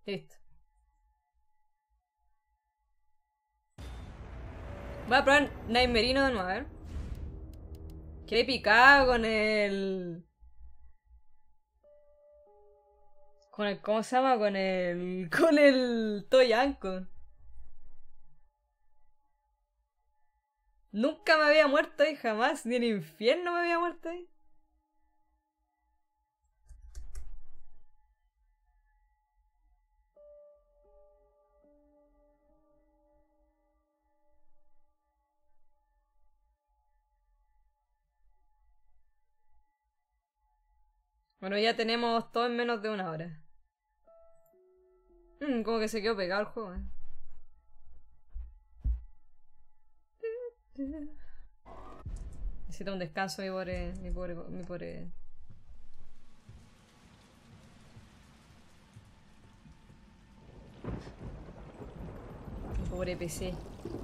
Listo. Voy a probar Nightmerino de nuevo, a ver. Quedé picado con el... ¿Cómo se llama? Con el Toy Anko. Nunca me había muerto ahí, jamás. Ni en el infierno me había muerto ahí. Bueno, ya tenemos todo en menos de una hora. Como que se quedó pegado el juego, Necesito un descanso, mi pobre... Mi pobre PC.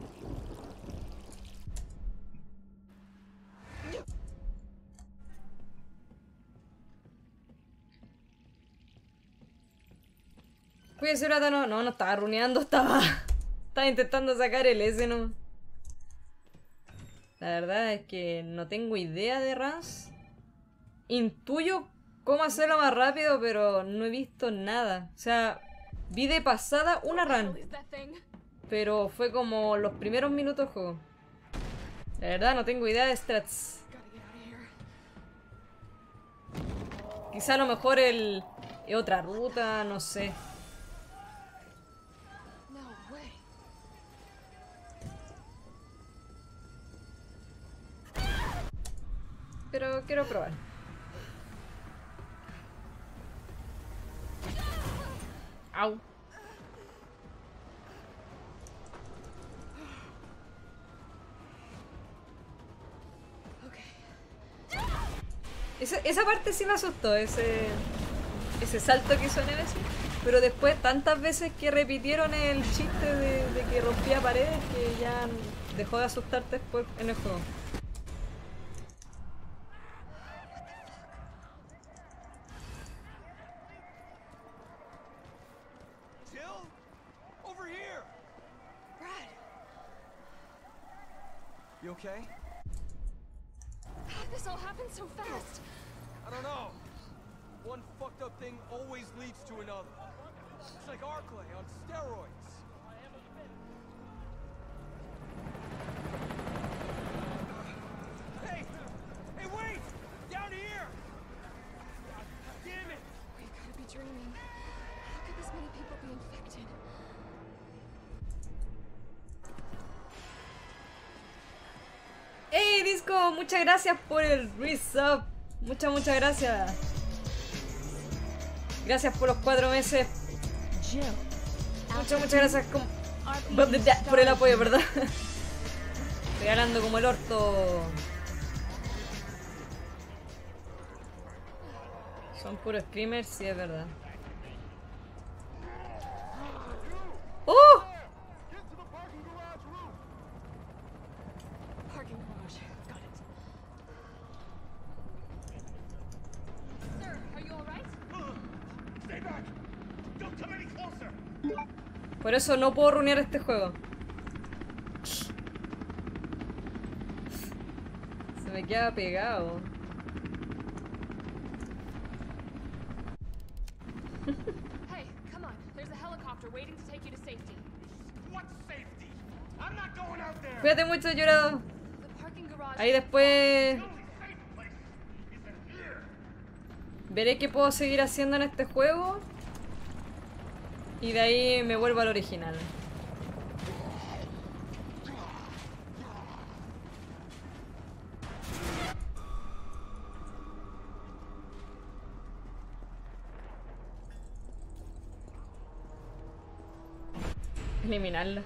Oye, ese rata no estaba runeando, estaba intentando sacar el S, ¿no? La verdad es que no tengo idea de runs. Intuyo cómo hacerlo más rápido, pero no he visto nada. O sea, vi de pasada una run, pero fue como los primeros minutos de juego. La verdad no tengo idea de strats. Quizá a lo mejor es otra ruta, no sé. Pero quiero probar. Au. Esa parte sí me asustó, ese salto que hizo Nemesis. Pero después tantas veces que repitieron el chiste de que rompía paredes que ya dejó de asustarte después en el juego. You okay? This all happened so fast. I don't know. One fucked up thing always leads to another. It's like Arclay on steroids. Hey! Hey, wait! Down here! Damn it! We gotta be dreaming. How could this many people be infected? ¡Hey, Disco! Muchas gracias por el resub. Muchas gracias. Gracias por los 4 meses. Muchas gracias por el apoyo, ¿verdad? Regalando como el orto. Son puros screamers, sí, es verdad. ¡Oh! Por eso no puedo runear este juego. Se me queda pegado. Hey, come on. There's a helicopter waiting to take you to safety. What safety? I'm not going out there! Cuídate mucho, llorado. The parking garage. Ahí después veré qué puedo seguir haciendo en este juego. Y de ahí me vuelvo al original. Eliminarlo.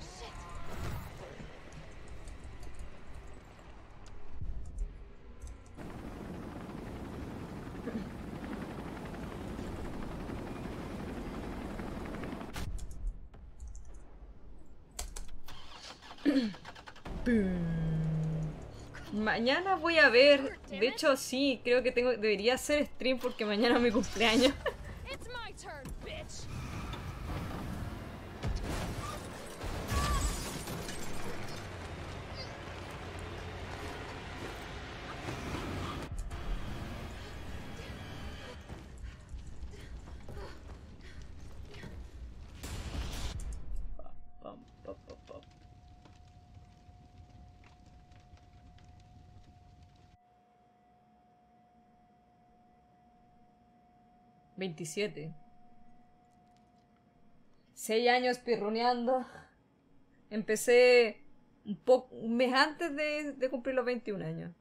Mañana voy a ver. De hecho, sí, creo que debería hacer stream porque mañana es mi cumpleaños. 27. 6 años pirruneando. Empecé un mes antes de cumplir los 21 años.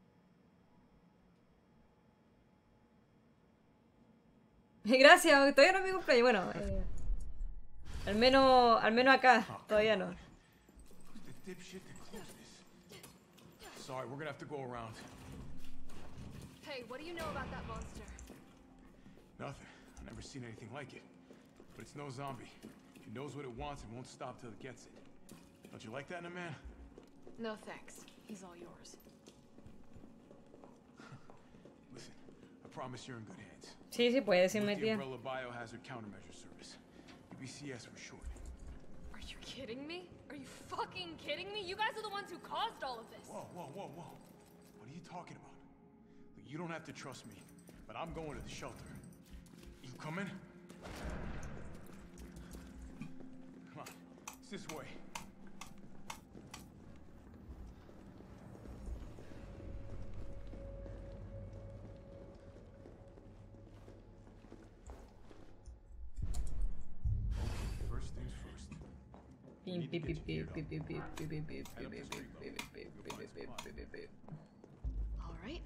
Gracias, todavía no es mi cumpleaños. Bueno, al menos acá, todavía no. The dipshit that closed this. Sorry, we're gonna have to go around. Hey, what do you know about that monster? Nothing. I've never seen anything like it. But it's no zombie. It knows what it wants and won't stop till it gets it. Don't you like that in a man? No thanks. He's all yours. Listen, I promise you're in good hands. Sí, sí puede decirme, With the tía. Umbrella Biohazard Countermeasure Service. UBCS for short. Are you kidding me? Are you fucking kidding me? You guys are the ones who caused all of this. Whoa, whoa, whoa, whoa. What are you talking about? Look, you don't have to trust me, but I'm going to the shelter. You coming? Come on, it's this way. First things first. Pim, pim, pim, pim, pim, pim, pim, pim, pim, pim, pim, pim, pim, pim, pim, pim, pim. All right.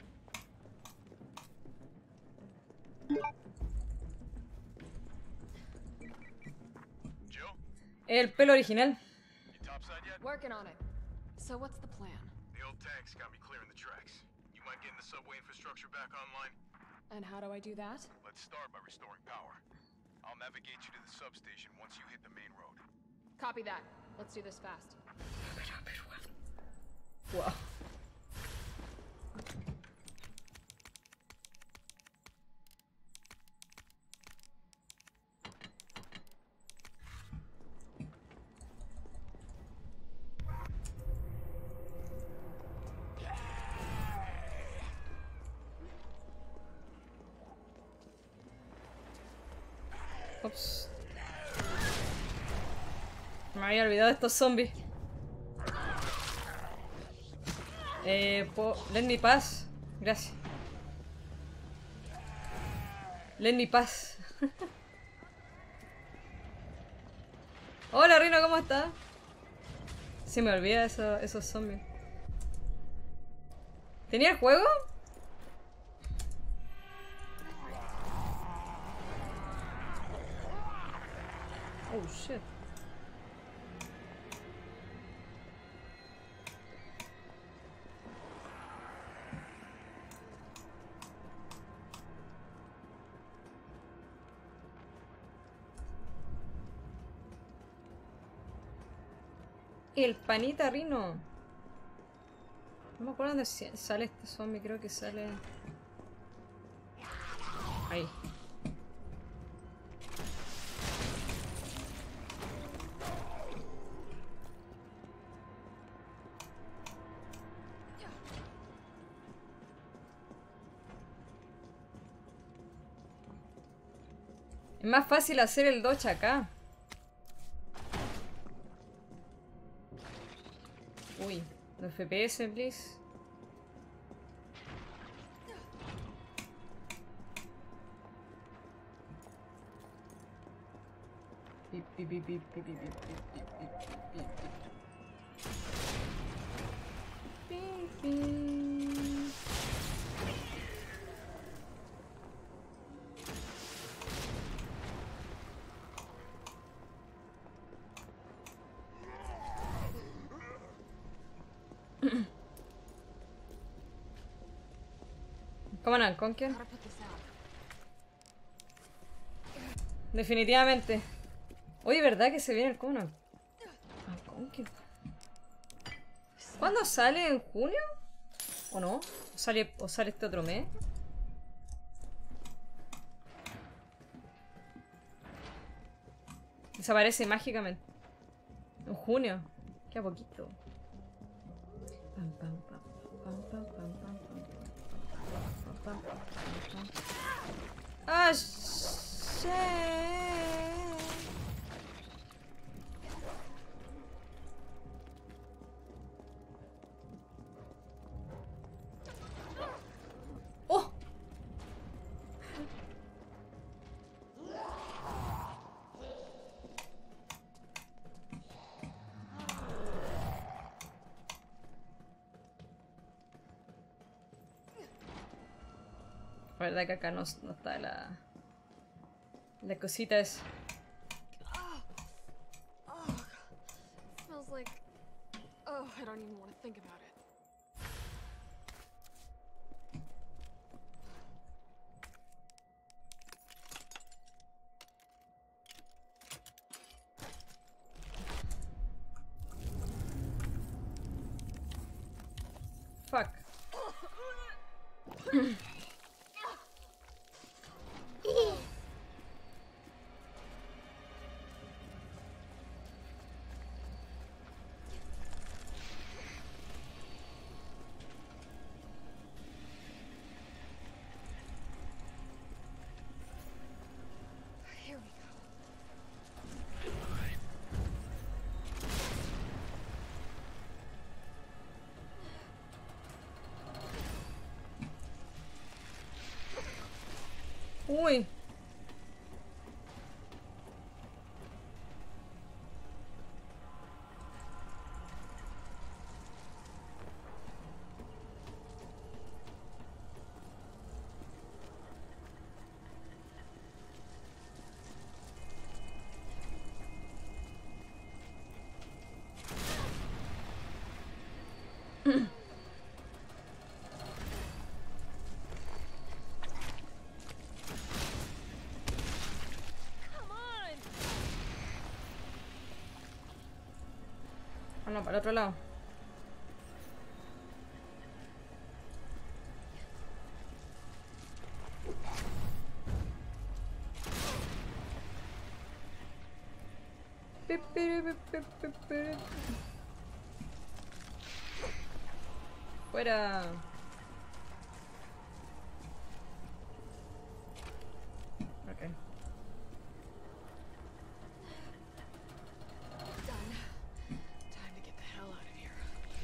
Jill, El pelo original. you topside yet? Working on it. So what's the plan? The old tanks got me clearing the tracks. You mind getting the subway infrastructure back online? And how do I do that? Let's start by restoring power. I'll navigate you to the substation once you hit the main road. Copy that. Let's do this fast. Wow. Ups. Me había olvidado de estos zombies. Let me pass. Gracias. Let me pass. Hola Rino, ¿cómo estás? Se me olvida esos zombies. ¿Tenía el juego? Oh shit. El panita Rino. No me acuerdo dónde sale este zombie, creo que sale... Ahí. Es más fácil hacer el dodge acá. Uy, los FPS, please. Pip, pip, pip, pip, pip, pip, pip, pip, pip, pip, pip. Come on, Conker. Gotta put this out. Definitivamente. Oye, ¿verdad que se viene el Conan? Ah, Conker. ¿Cuándo sale? ¿En junio? ¿O no? ¿O sale este otro mes? Desaparece mágicamente. En junio. Qué poquito. Pam, pam, pam, pam, pam, pam, pam, pam, pam, pam, pam, pam. ¡Ah, shit! ¡Oh! La verdad que acá no está la cosita es. Smells like. Oh, I don't even want to think about it. Fuck. Here we go. Uy. Come on! Ah, no, para el otro lado. Fuera. Okay. Done. Time to get the hell out of here.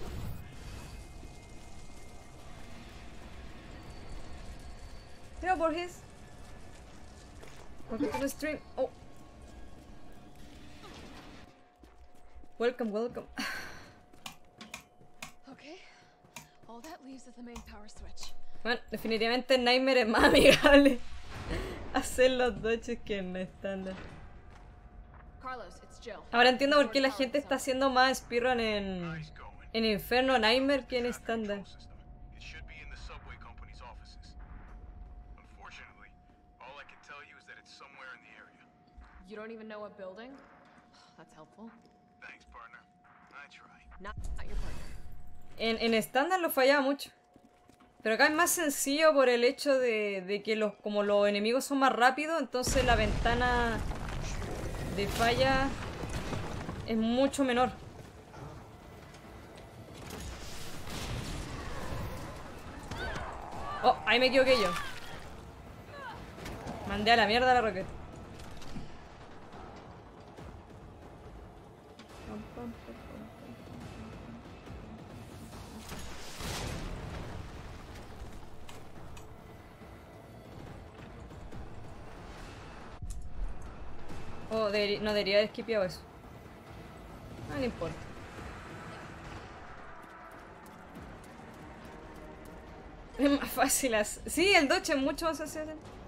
Mira, Borges. Welcome to the stream. Oh. Welcome, welcome. Okay. All that leaves is the main power switch. Bueno, definitivamente Nightmare es más amigable hacer los dodges que en estándar. Carlos, it's Jill. Ahora entiendo por qué la gente está haciendo más speedrun Nice going. en Inferno Nightmare que en Traffic estándar. control system. It should be in the subway company's offices. Unfortunately, all I can tell you is that it's somewhere in the area. You don't even know what building? That's helpful. Thanks, partner. I try. Not your partner. En estándar lo fallaba mucho. Pero acá es más sencillo por el hecho de que como los enemigos son más rápidos, entonces la ventana de falla es mucho menor. Oh, ahí me equivoqué yo. Mandé a la mierda la rocket. Oh, no debería haber skipeado eso. Ah, no importa. Es más fácil así. Sí, el dodge es mucho más fácil.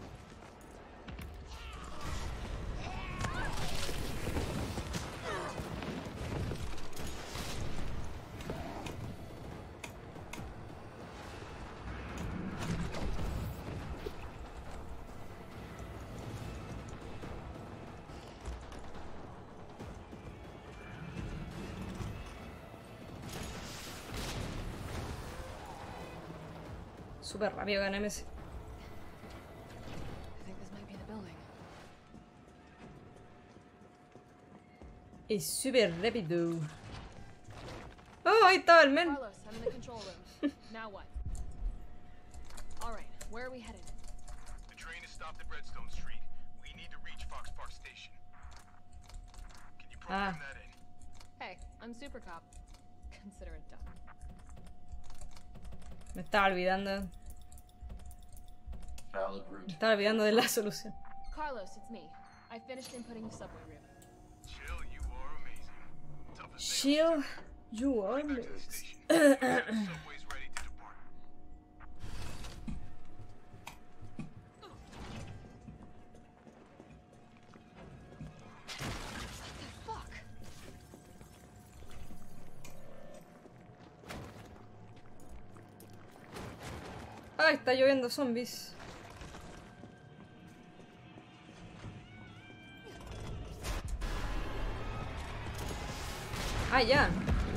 Súper rápido gané ese. I think this might be the building. Es súper rápido. Oh, ahí estaba el men. Carlos, I'm in the control room. Now what? All right, where are we headed? The train is stopped at Redstone Street. We need to reach Fox Park Station. Can you program that in? Hey, I'm Super Cop. Consider it done. Me estaba olvidando. Valid route. Me estaba olvidando de la solución. Carlos, it's me. I finished inputting the subway route. Chill, you are amazing. Toughest thing. Chill, you are Back to the amazing. station. The subway's ready to depart. está lloviendo zombies. Ah, ya.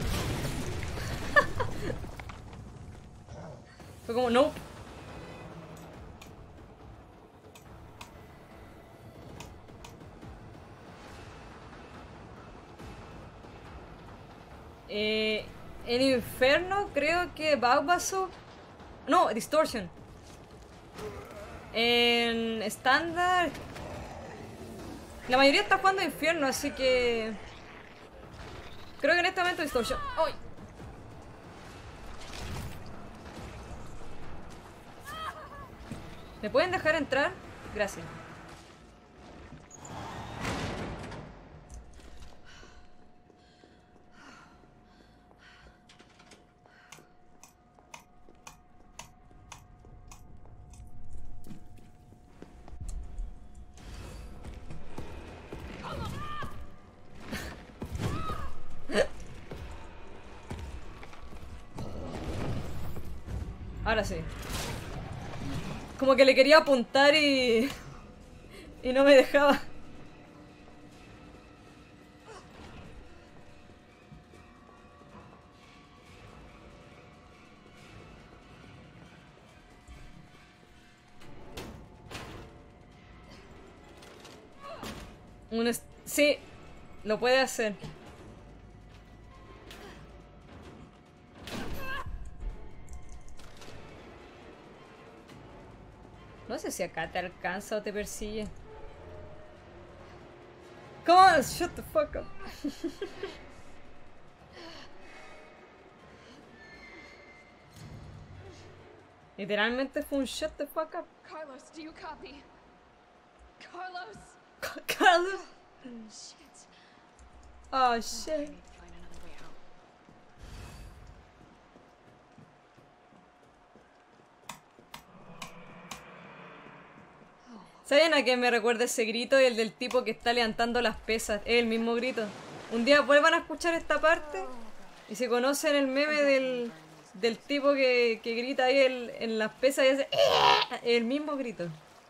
Fue como, no. En Inferno creo que Bulbasaur... No, Distortion. En estándar... La mayoría está jugando Infierno, así que... Creo que en este momento Distortion. ¡Ay! ¿Me pueden dejar entrar? Gracias. Ahora sí. Como que le quería apuntar y no me dejaba. Sí, lo puede hacer. No sé si acá te alcanza o te persigue. Come on, shut the fuck up. Literalmente fue un shut the fuck up. Carlos, do you copy? Carlos! Carlos. Shit. Oh I shit. need to find another way out. ¿Saben a qué me recuerda ese grito? El del tipo que está levantando las pesas. Es el mismo grito. Un día vuelvan a escuchar esta parte y si conocen el meme del tipo que grita ahí en las pesas y hace el mismo grito.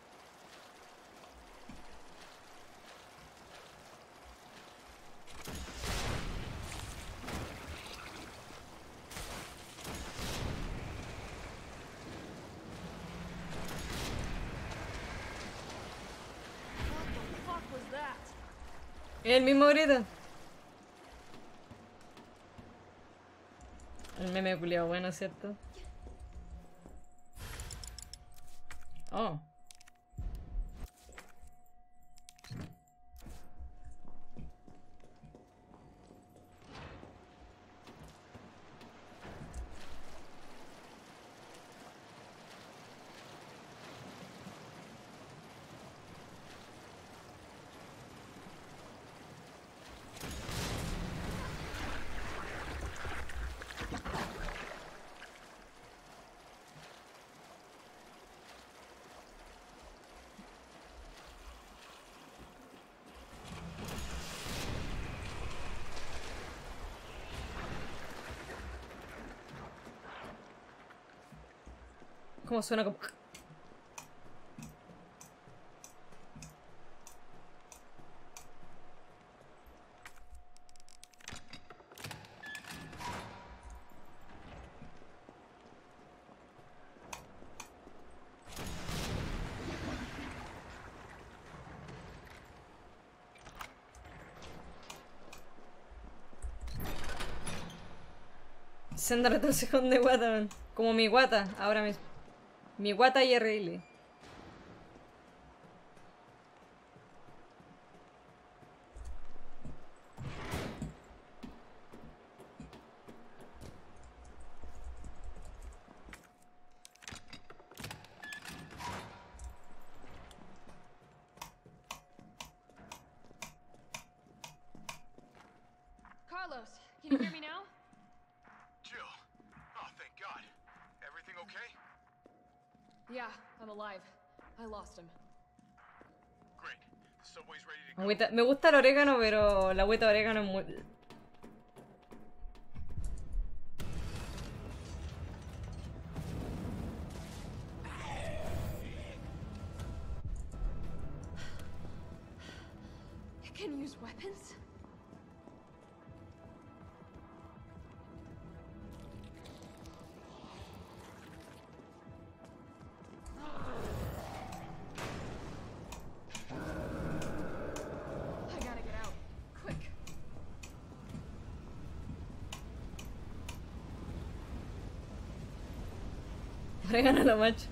What the fuck was that? El mismo grito. El meme culiao bueno, ¿cierto? Oh. ¿Cómo suena como? Senda retrocejón de guata, man. Como mi guata, ahora mismo. Mi guata y RL. Carlos, can you hear me now? Jill. Oh, thank God. Everything okay? Yeah, I'm alive. I lost him. Great. The subway's ready to go. Me gusta el orégano, pero la agüita de orégano es muy... use weapons? I gotta get out. Quick. Regálalo, macho.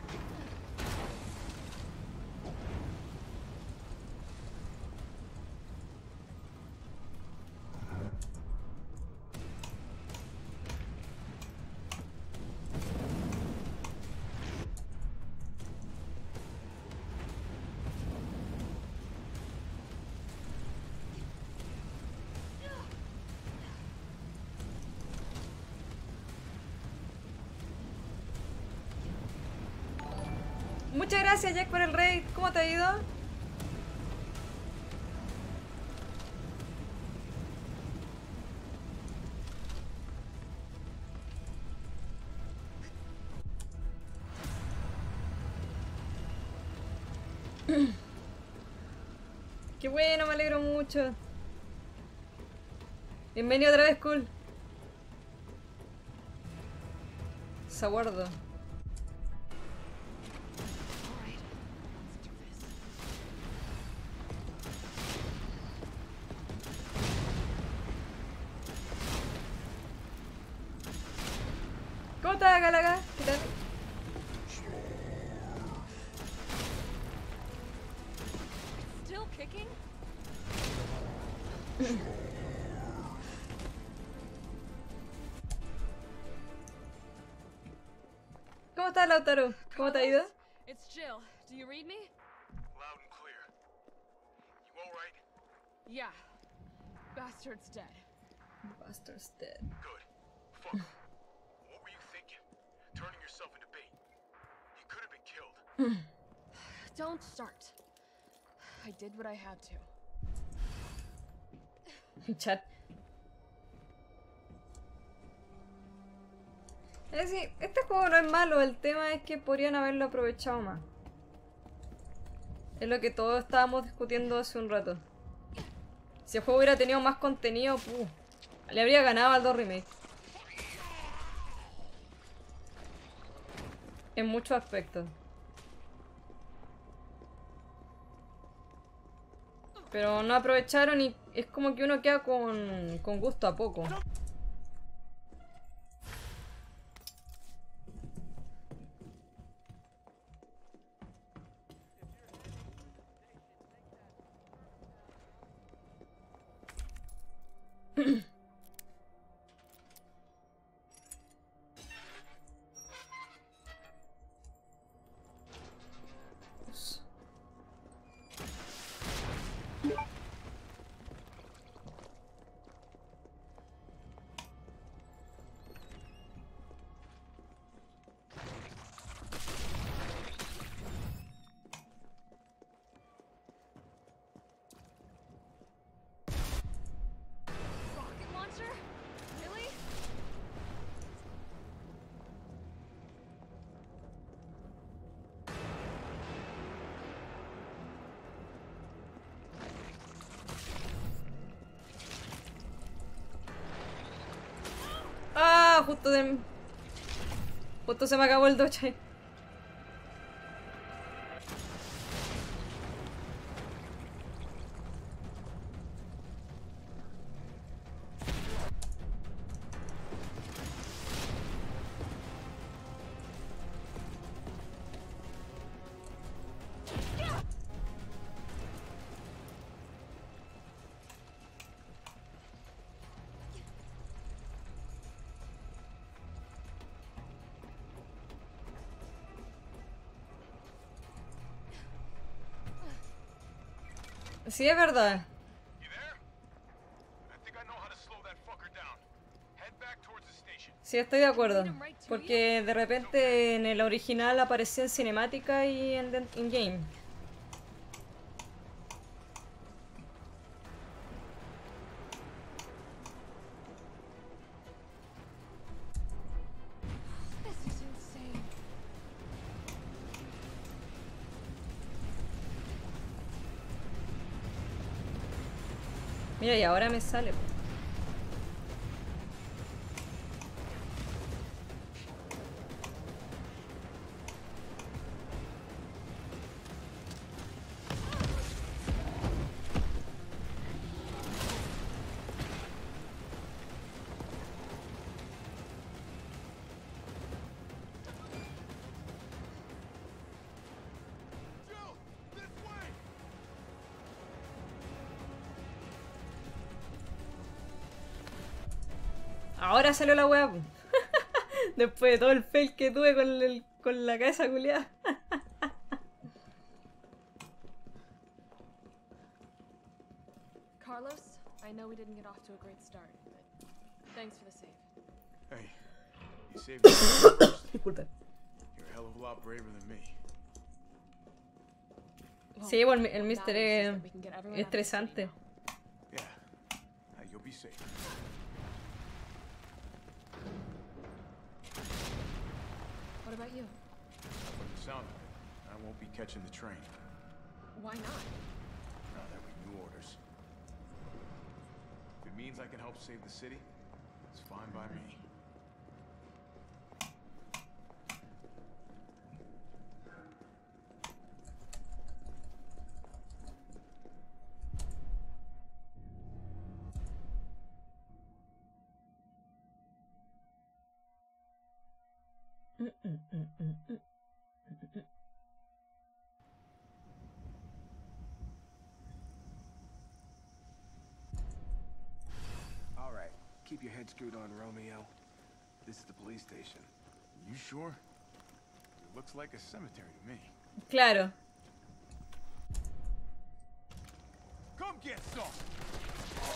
Muchas gracias, Jack, por el raid. ¿Cómo te ha ido? Qué bueno, me alegro mucho. Bienvenido otra vez, cool. Saguardo. ¿Cómo estás, Galaga? ¿Qué tal? Still kicking? ¿Cómo estás, Lautaro? ¿Cómo te ha ido? It's Jill. Do you read me? Loud and clear. You all right? Yeah. Bastard's dead. Bastard's dead. Good. Fuck. What were you thinking? Turning yourself into bait. You could have been killed. Don't start. I did what I had to. Chat. Es decir, este juego no es malo, el tema es que podrían haberlo aprovechado más. Es lo que todos estábamos discutiendo hace un rato. Si el juego hubiera tenido más contenido, le habría ganado al 2 Remake. En muchos aspectos. Pero no aprovecharon y es como que uno queda con gusto a poco. Rocket launcher? Really? Ah, justo se me acabó el doche. Sí, es verdad. You there? I think I know how to slow that fucker down. Head back towards the station. Sí, estoy de acuerdo. Porque de repente en el original aparecía en cinemática y en game. This is insane. Mira, y ahora me sale. Jill, this way! Ahora salió la weá. Después de todo el fail que tuve con la cabeza culiada. Carlos, I know we didn't get off to a great start, but thanks for the save. Hey, you saved me first. Disculpa. You're a hell of a lot braver than me. Well, Sí, bueno, el now Mister it's just es that we can get everyone out of the city estresante. now. Yeah. Hey, you'll be safe. What about you? From the sound of it, I won't be catching the train. Why not? Now that we new orders. If it means I can help save the city, it's fine by me. All right, keep your head screwed on, Romeo. This is the police station. You sure? It looks like a cemetery to me. Claro. Come get some!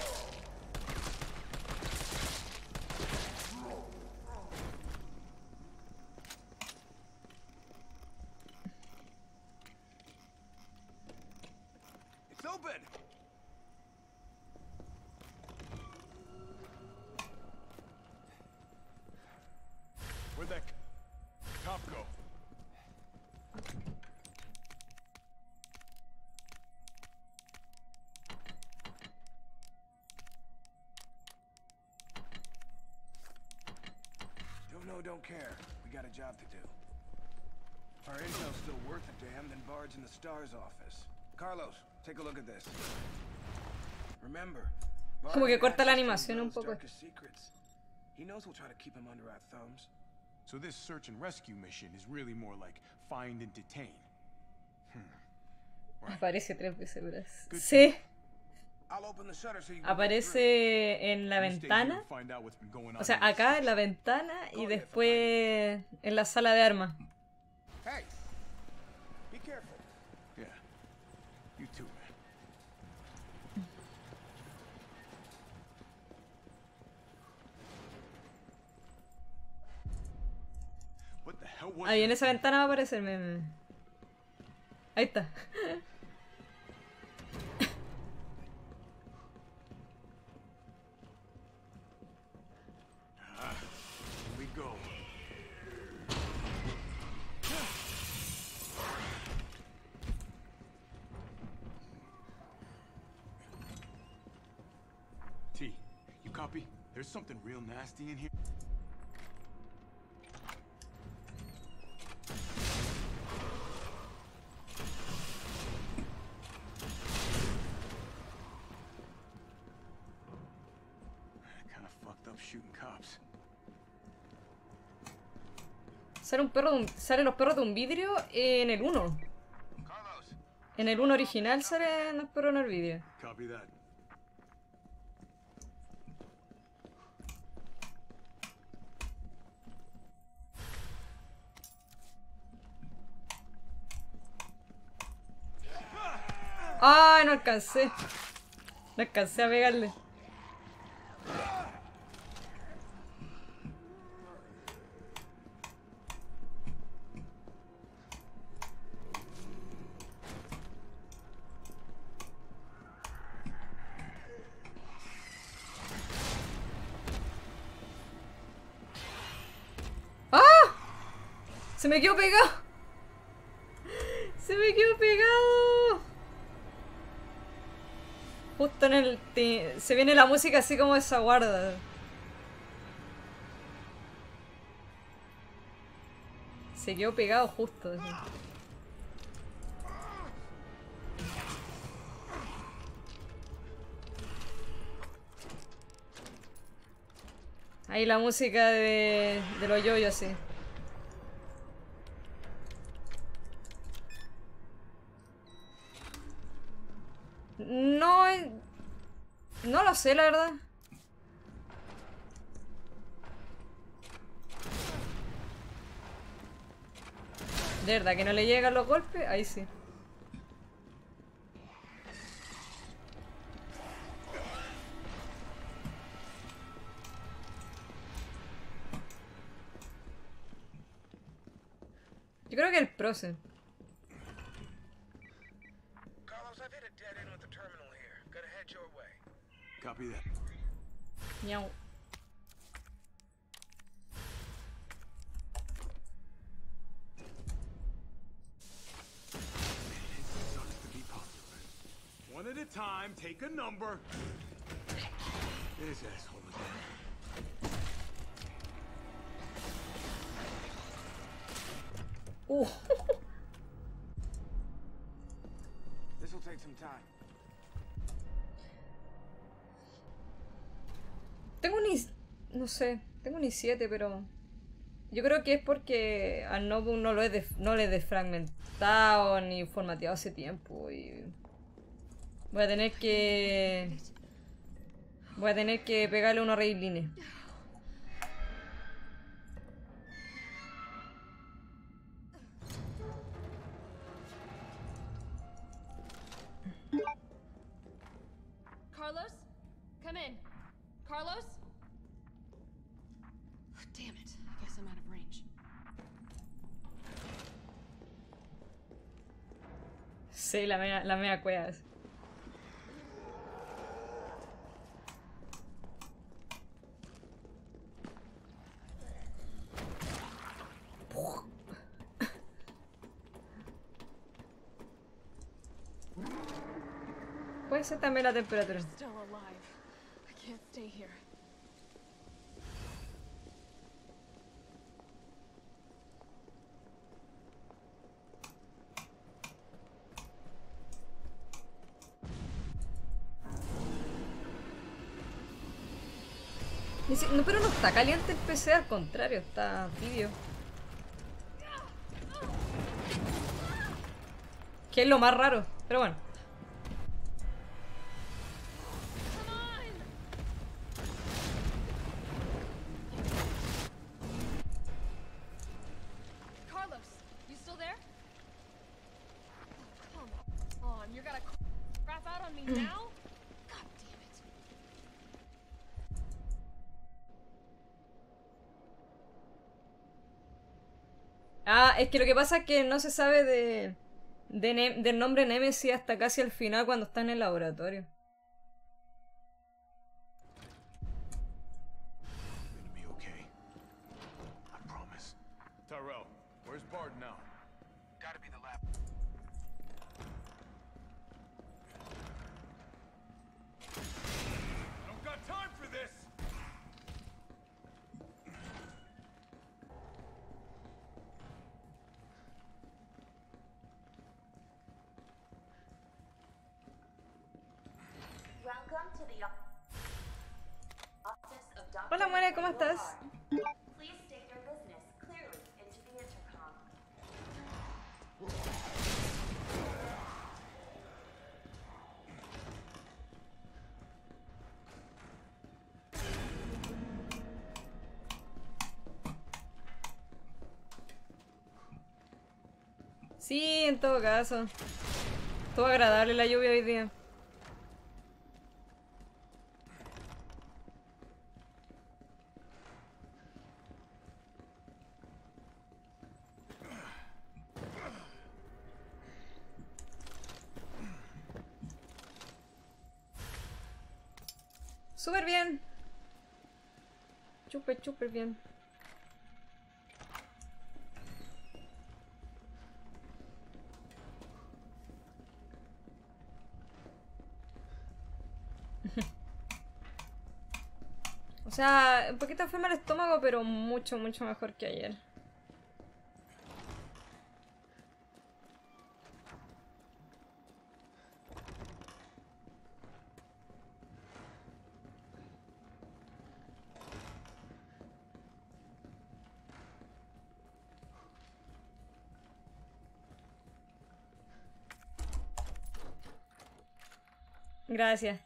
It's open! Where'd that cop go? Don't know, don't care. We got a job to do. If our intel's still worth a damn, then Bard's in the STARS office. Carlos, take a look at this. Remember, Bard Como que has corta la access to animación un Umbrellas' poco. darkest secrets. He knows we'll try to keep him under our thumbs. So this search and rescue mission is really more like find and detain. Aparece 3 veces, verás. Good. Sí, I'll open the shutter so you can get through. aparece en la You stay here ventana. and find out what's been going on O sea, in this acá en la section. ventana y después en la sala de armas. Hey! Be careful. Yeah. You too, man. What the hell was Ahí en that? esa ventana va a aparecer. Ahí está. Here we go. T, you copy? There's something real nasty in here. Kinda fucked up shooting cops. Sale un perro sale los perros de un vidrio en el 1. Carlos! En el 1 original salen los perros en el vidrio. Copy that. ¡Ay, no alcancé! No alcancé a pegarle. ¡Ah! Se me quedó pegado. Se me quedó pegado. Justo en el... se viene la música así como esa guarda. Se quedó pegado justo. Así. Ahí la música de los yoyos, sí. No, no lo sé, la verdad. De verdad, que no le llegan los golpes, ahí sí. Yo creo que el proce. Carlos, I've hit a dead end with the terminal here. Gotta head your way. Copy that. Miau. Sucks to be popular. One at a time, take a number. This asshole again. This will take some time. Tengo un no sé, tengo un i7, pero yo creo que es porque al notebook no lo he desfragmentado ni formateado hace tiempo y voy a tener que pegarle unos railines. Carlos? Come in. Carlos? Damn it. I guess I'm out of range. Sí, la mea cueva. Puede ser también la temperatura. Still alive. I can't stay here. No, pero no está caliente el PC, al contrario, está tibio. Que es lo más raro, pero bueno. Carlos, you still there? Oh, come on, you're gonna crap out on me now? God damn it. Ah, es que lo que pasa es que no se sabe del nombre Nemesis hasta casi al final cuando está en el laboratorio. Gonna be okay. I promise. Tyrell, where's Bard now? Gotta be the lab. I don't got time for this! Welcome to the office of Dr. Hola, Muere, ¿cómo estás? Please state your business clearly into the intercom. Sí, en todo caso. Estuvo agradable la lluvia hoy día. Súper bien. Súper bien. O sea, un poquito enferma el estómago, pero mucho, mucho mejor que ayer. Gracias.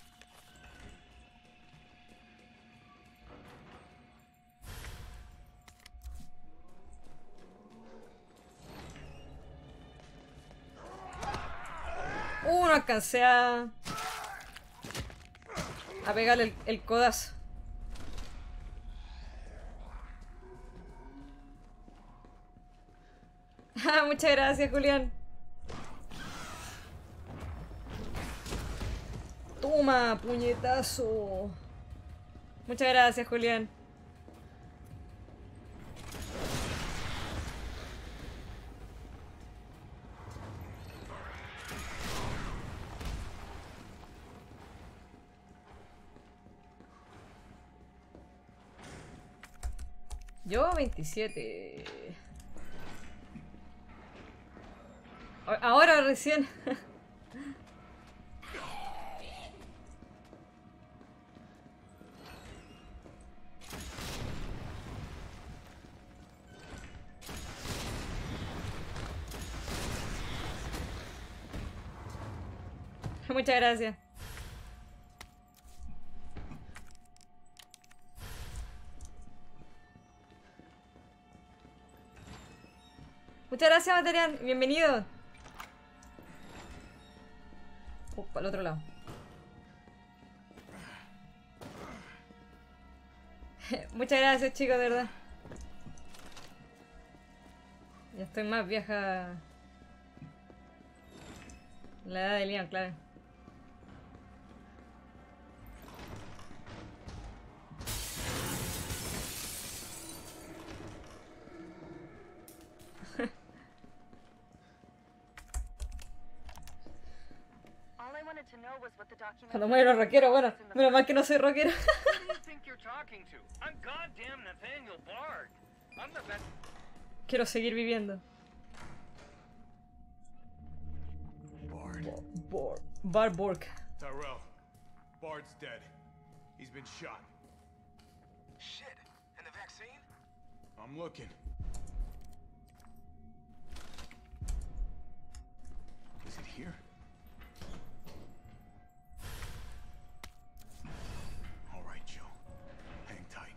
No alcancé a pegarle el codazo. Muchas gracias, Julián. Toma, puñetazo. Muchas gracias, Julián. Yo 27. Ahora recién. Muchas gracias. Muchas gracias, Material. Bienvenido. Para el otro lado. Muchas gracias, chicos, de verdad. Ya estoy más vieja. La edad de Leon, claro. Cuando mueren los rockeros, bueno, menos mal que no soy rockero. Quiero seguir viviendo. Bard Bork. Tyrell, Bard's dead. He's been shot. Shit. And the vaccine? I'm looking. Is it here? All right, Joe. Hang tight.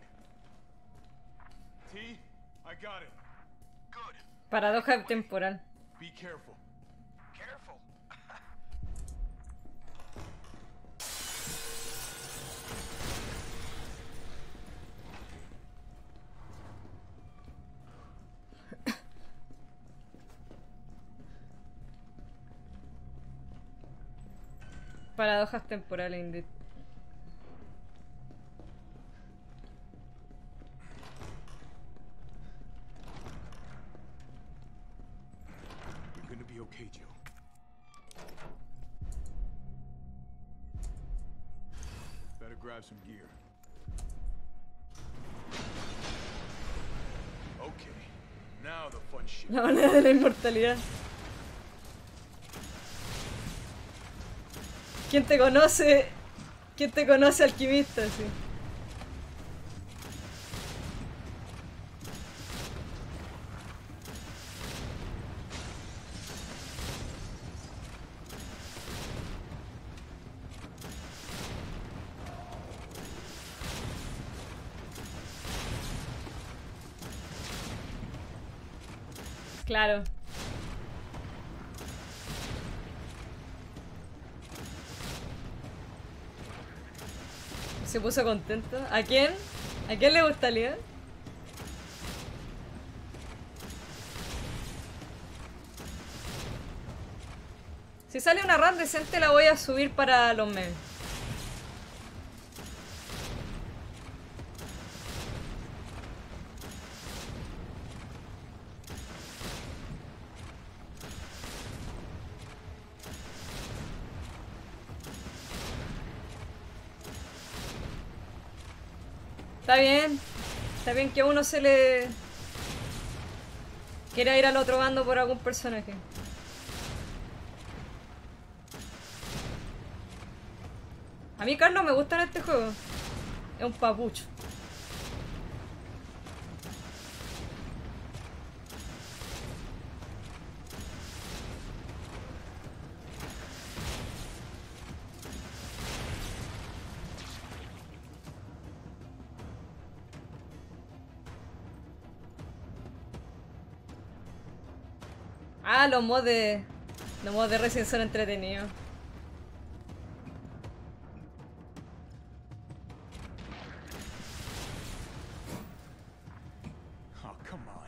T, I got it. Good. Paradoja temporal. Be careful. Careful. Paradojas temporales, indeed. You're gonna be okay, Joe. Better grab some gear. Okay, now the fun shit. La moneda de la inmortalidad. ¿Quién te conoce? ¿Quién te conoce, alquimista? Sí. Claro. Se puso contento. ¿A quién? ¿A quién le gusta Leon? Si sale una run decente la voy a subir para los memes. Está bien que a uno se le quiera ir al otro bando por algún personaje. A mí Carlos me gusta en este juego. Es un papucho. Ah, los mods de Resident son entretenidos. Oh, come on.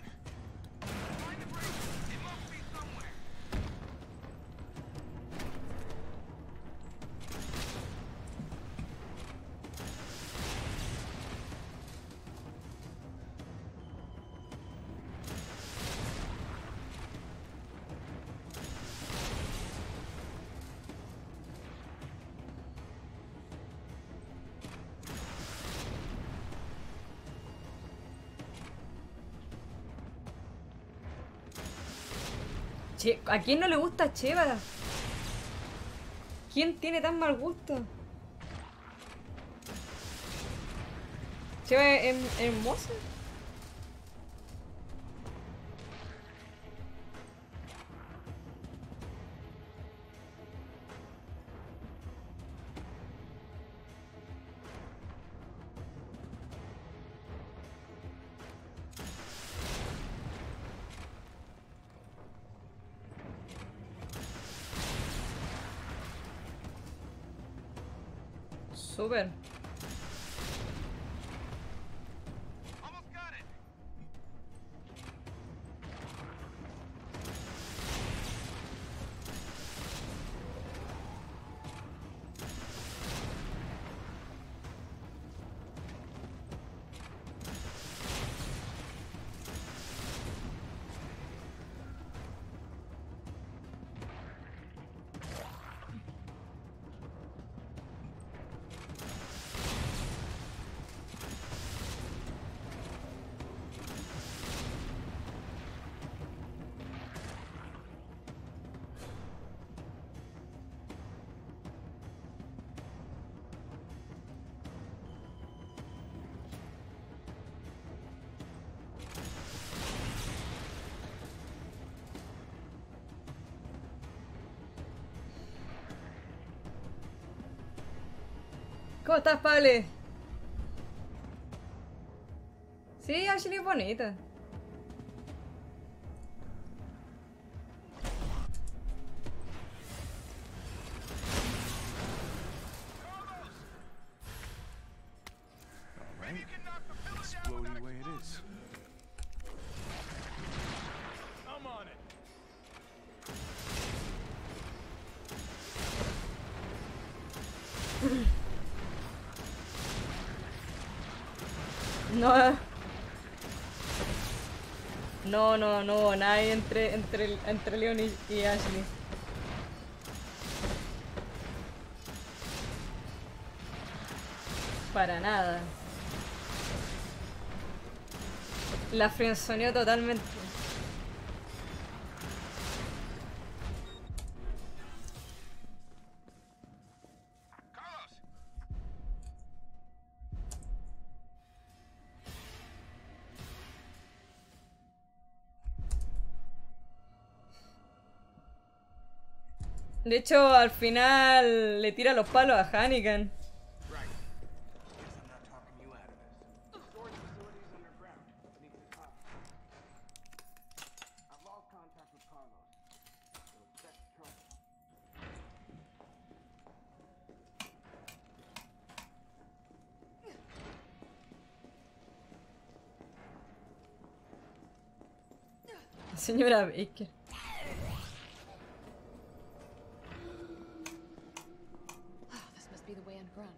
Che, ¿a quién no le gusta Cheva? ¿Quién tiene tan mal gusto? Cheva es hermosa. Súper. ¿Cómo estás, Pable? Sí, Ashley es bonita. All right. Explodey way it is. I'm on it. No. No, nadie entre Leon y Ashley. Para nada. La friendzoneó totalmente. De hecho, al final le tira los palos a Hannigan. Right. Guess I'm not talking you out of this. Storage facilities underground, beneath the top. I've lost contact with Carlos, so expect trouble. Señora Baker. This must be the way underground.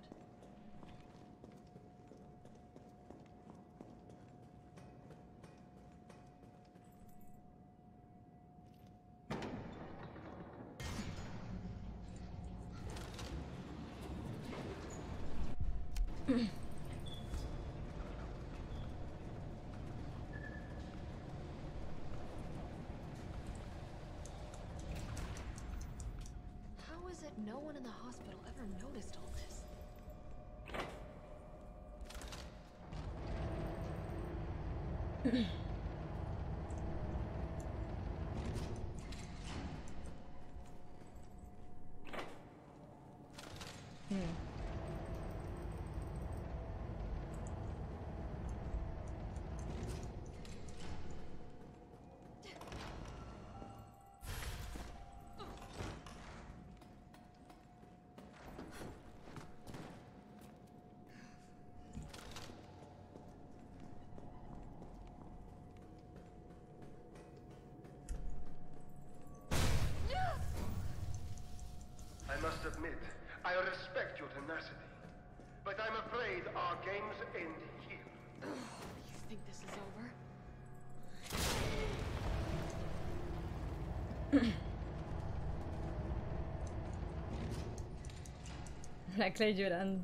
noticed all this. I must admit, I respect your tenacity. But I'm afraid our games end here. You think this is over? La Clay llorando.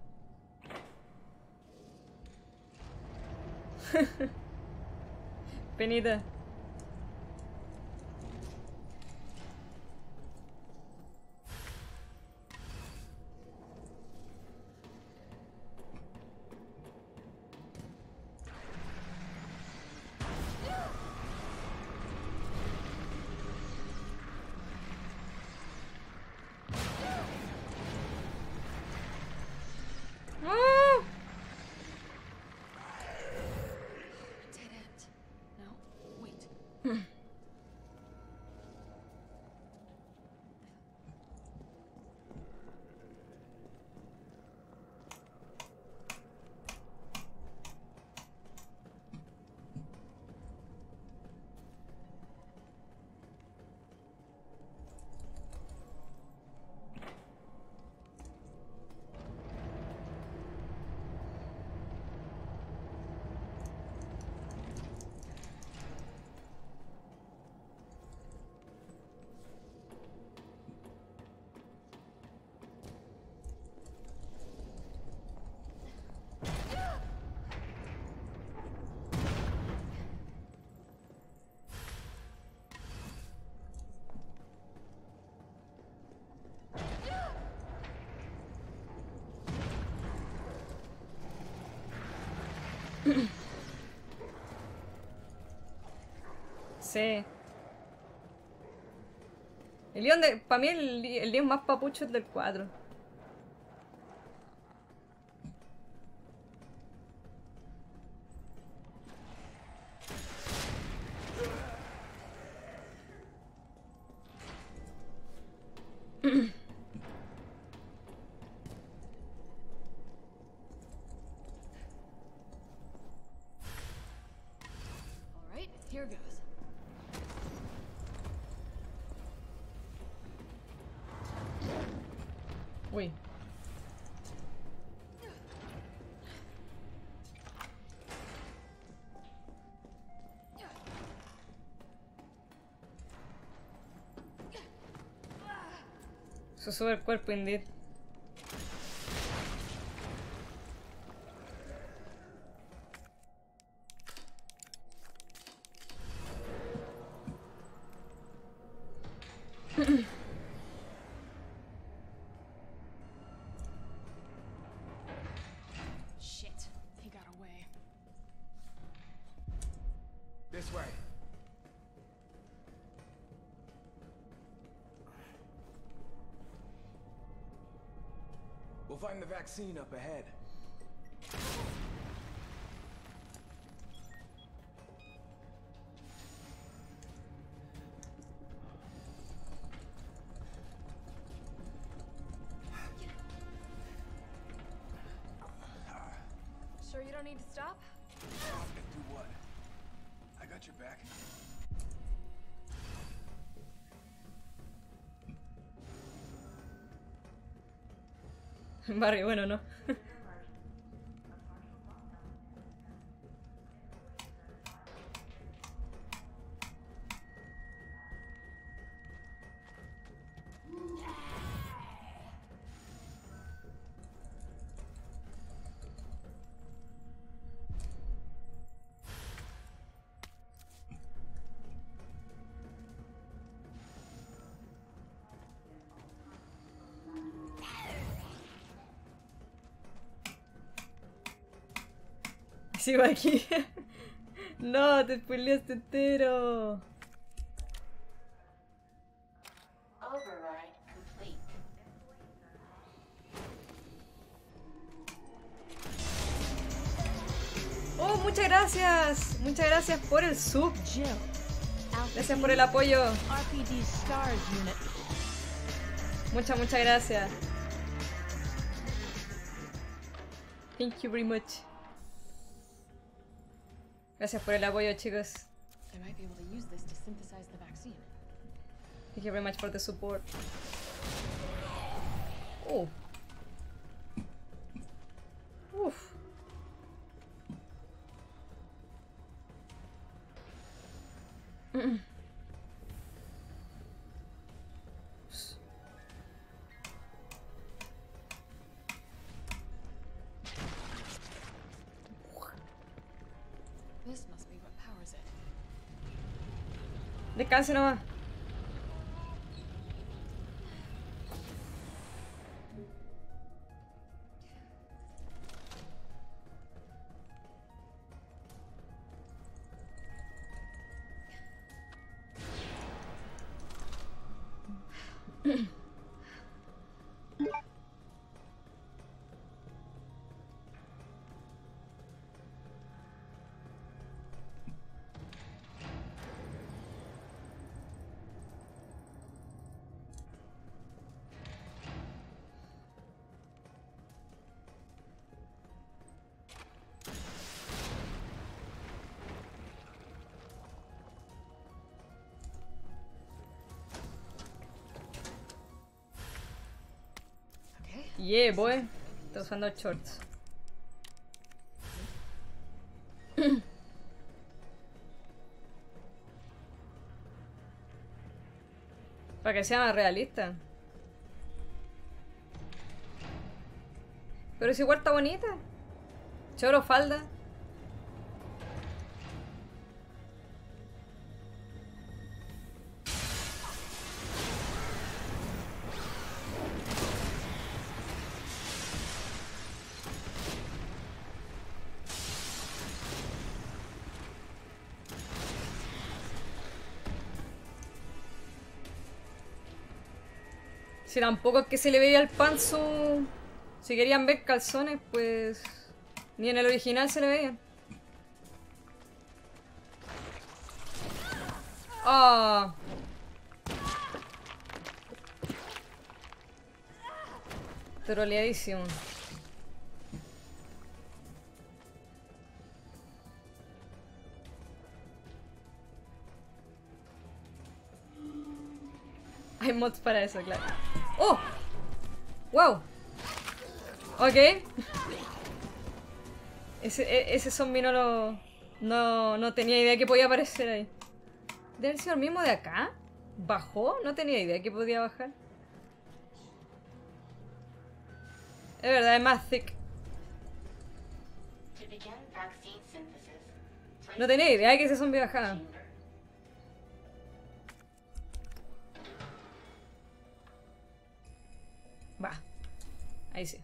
Penita. ¡Ah! Dead end. No, wait. Sí. El Leon de. Para mí, el Leon más papucho es del 4. All right, here goes. Uy. Su super cuerpo, indeed. Shit, he got away. This way. We'll find the vaccine up ahead. Sure you don't need to stop? Do what? I got your back. Barry, bueno, no. sigo aquí. No, te spoileaste entero. Override complete. Oh, muchas gracias. Muchas gracias por el sub. Jill. Gracias por el apoyo. RPG Stars Unit. Muchas gracias. Thank you very much. Gracias por el apoyo, chicos. I might be able to use this to synthesize the vaccine. Thank you very much for the support. Oh. Uf. This must be what powers it. Descanse nomás. Okay. Yeah, boy. Estoy usando shorts. Para que sea más realista. Pero es igual está bonita. Choro, falda. Si tampoco es que se le veía el panzo. Si querían ver calzones, pues ni en el original se le veían. Ah. Troleadísimo. Hay mods para eso, claro. ¡Oh! ¡Wow! Ok. Ese zombie no lo... No tenía idea que podía aparecer ahí. ¿Debe haber sido el mismo de acá? ¿Bajó? No tenía idea que podía bajar. Es verdad, es más thick. To begin vaccine synthesis. No tenía idea que ese zombie bajaba. Va. Ahí sí.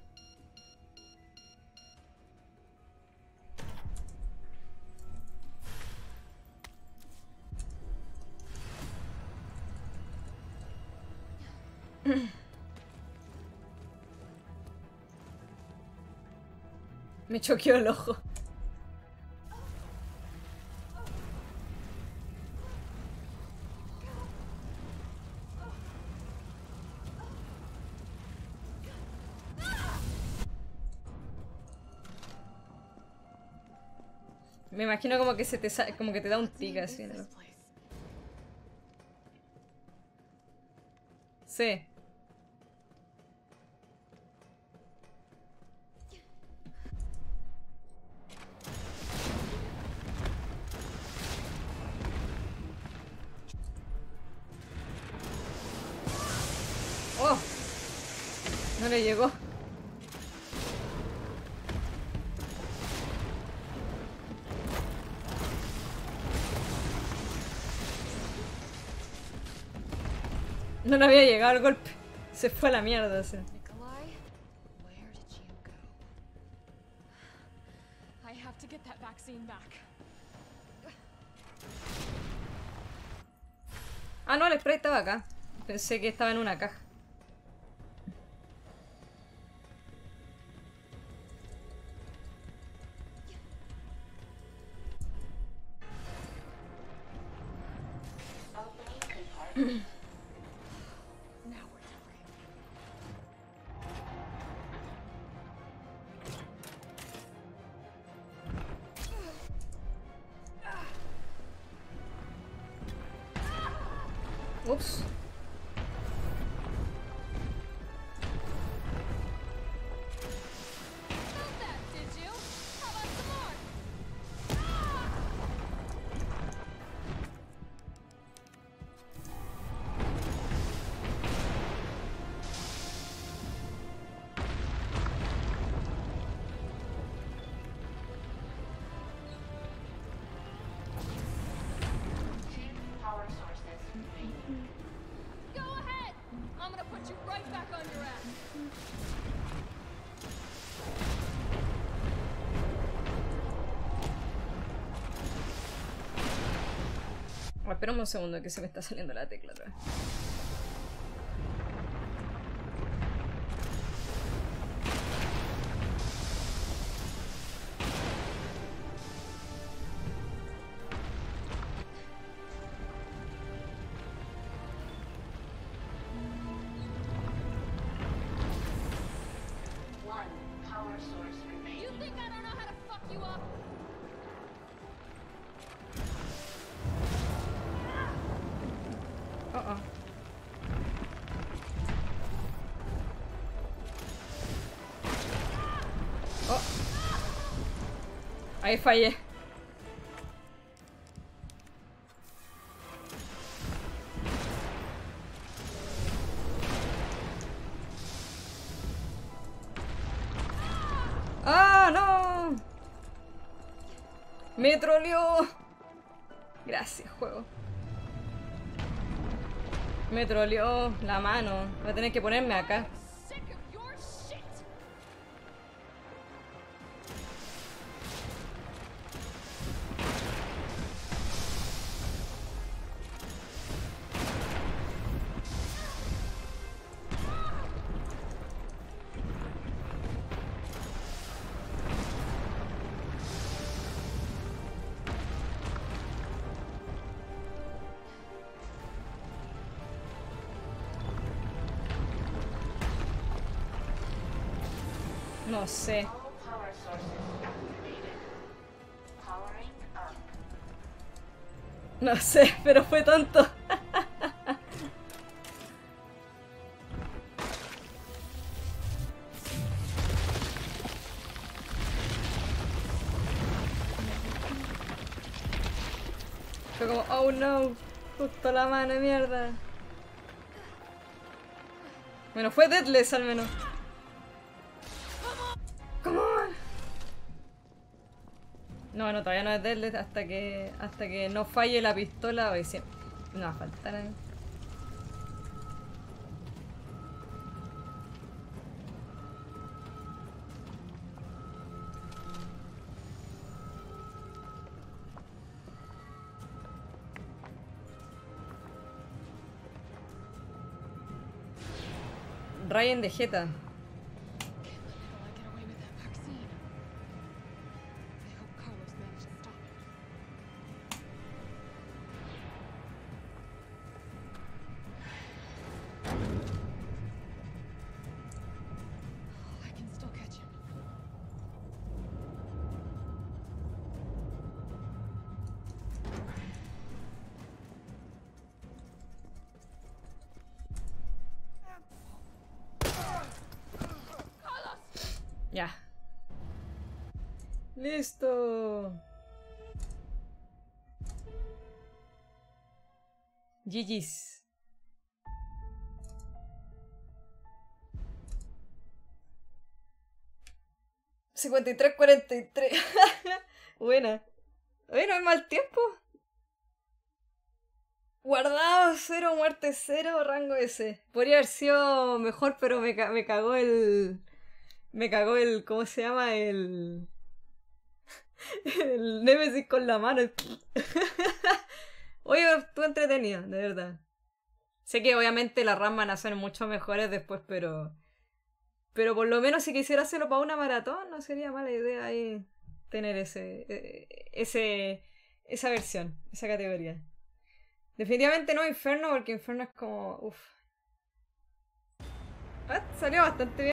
Me choqueó el ojo. Me imagino como que como que te da un tic así, ¿no? Sí. Oh. No le llegó. No le había llegado el golpe. Se fue a la mierda, o sea. Nikolai, where did you go? I have to get that vaccine back. Ah, no, el spray estaba acá. Pensé que estaba en una caja. Now we're talking. Ups. Felt that, did you? How about some more? Go ahead! I'm gonna put you right back on your ass. Ah, espera un segundo que se me está saliendo la tecla otra vez. You think I don't know how to fuck you up? Oh. Oh. Ahí fallé. ¡Ah, no! ¡Me troleó! Gracias, juego. Me troleó la mano. Voy a tener que ponerme acá. Sick of your shit! No sé. No sé, pero fue tonto. Fue como, oh no, justo la mano de mierda. Bueno, fue Deadless al menos. Come on. No, no, todavía no es Deadless hasta que no falle la pistola. Hoy siempre. No va a faltar a mí. Ryan de Jeta. Can't let Nikolai get away with that vaccine. I hope Carlos managed to stop it. I can still catch him. Ya. Listo. GG's. $53.43. Buena. Oye, no es mal tiempo. Guardado 0, muerte 0, rango S. Podría haber sido mejor, pero me cagó el... Me cagó el... ¿Cómo se llama? El Nemesis con la mano. Oye, estuvo entretenido, de verdad. Sé que obviamente las runs van a ser mucho mejores después, pero por lo menos si quisiera hacerlo para una maratón, no sería mala idea ahí tener esa versión, esa categoría. Definitivamente no Inferno, porque Inferno es como... Uff. Salió bastante bien.